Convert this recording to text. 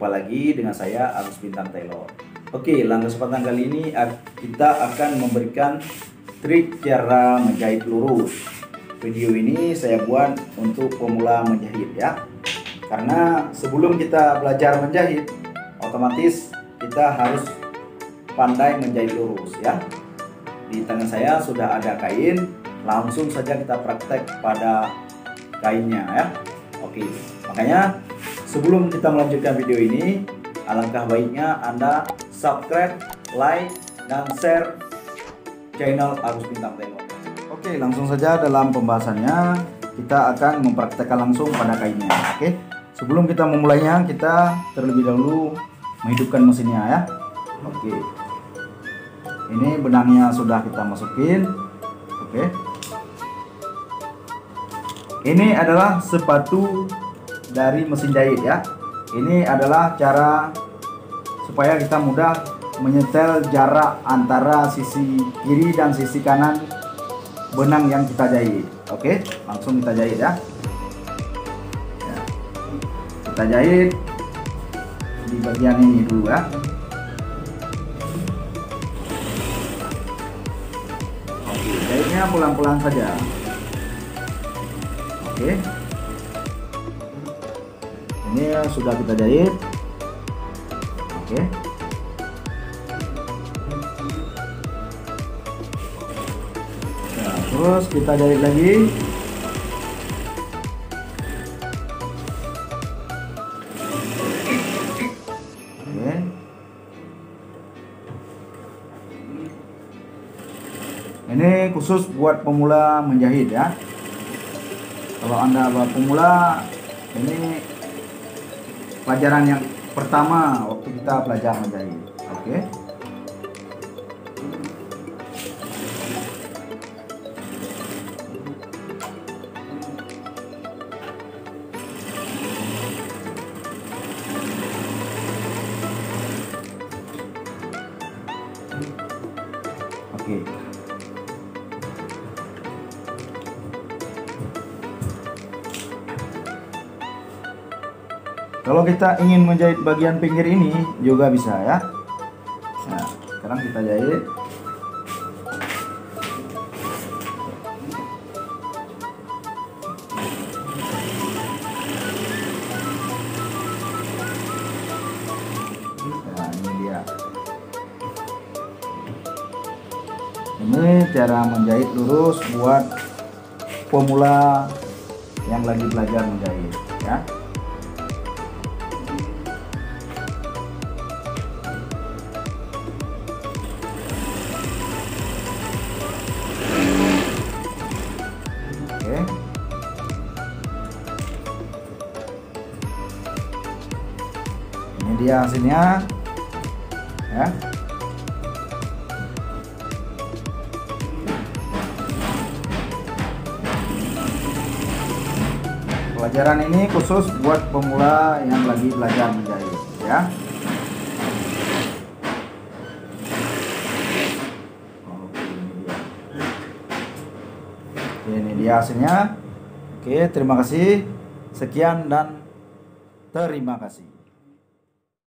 Jumpa lagi dengan saya Agus Bintang Tailor. Oke, dalam kesempatan kali ini kita akan memberikan trik cara menjahit lurus. Video ini saya buat untuk pemula menjahit ya. Karena sebelum kita belajar menjahit, otomatis kita harus pandai menjahit lurus ya. Di tangan saya sudah ada kain, langsung saja kita praktek pada kainnya ya. Oke, makanya sebelum kita melanjutkan video ini, alangkah baiknya Anda subscribe, like, dan share channel Agus Bintang Tailor. Oke, langsung saja dalam pembahasannya kita akan mempraktekkan langsung pada kainnya. Oke, sebelum kita memulainya, kita terlebih dahulu menghidupkan mesinnya ya. Oke, ini benangnya sudah kita masukin. Oke, ini adalah sepatu dari mesin jahit ya. Ini adalah cara supaya kita mudah menyetel jarak antara sisi kiri dan sisi kanan benang yang kita jahit. Oke, langsung kita jahit ya. Kita jahit di bagian ini dulu ya. Oke, jahitnya pelan-pelan saja. Oke, ini sudah kita jahit. Oke, nah, terus kita jahit lagi. Oke, ini khusus buat pemula menjahit ya. Kalau Anda pemula, ini pelajaran yang pertama waktu kita belajar menjahit. Oke. Oke. Kalau kita ingin menjahit bagian pinggir ini juga bisa ya. Nah, sekarang kita jahit. Nah, ini dia. Ini cara menjahit lurus buat pemula yang lagi belajar menjahit ya. Ini dia hasilnya ya. Pelajaran ini khusus buat pemula yang lagi belajar menjahit ya. Oke, ini dia hasilnya. Oke, terima kasih. Sekian dan terima kasih.